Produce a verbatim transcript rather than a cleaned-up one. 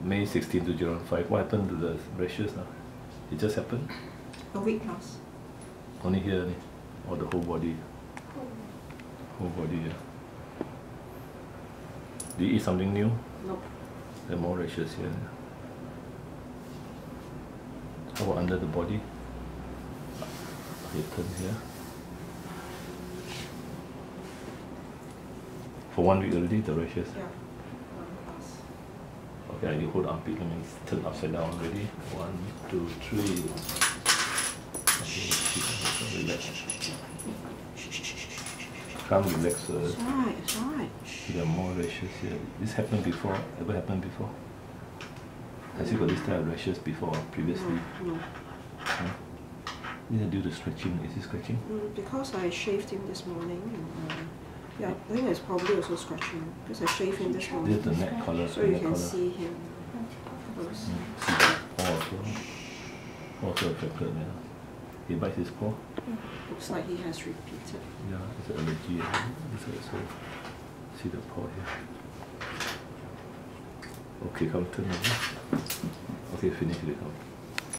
May sixteenth to zero five. What happened to the rashes now? It just happened? A week plus. Only here, only? Or the whole body? Whole body, yeah. Do you eat something new? Nope. There are more rashes here. How about under the body? You turn here. For one week already, the rashes? Yeah. One plus. Okay, you hold the armpit, let me turn upside down already. One, two, three. Okay, relax. Can't relax. Uh, It's alright, it's alright. there are more rashes here. This happened before? Ever happened before? Has you got this type of rashes before, previously? No, no. Huh? These are due to stretching. Is it scratching? Mm, because I shaved him this morning. And, uh, yeah, I think it's probably also scratching because I shaved him this morning. This is the neck collar. So you neck can collar. see him close. Mm. See that paw also. Also affected, yeah. He bites his paw. Looks like he has repeated. Yeah, it's an allergy. It's also, see the paw here. Okay, come turn over. Okay, finish it.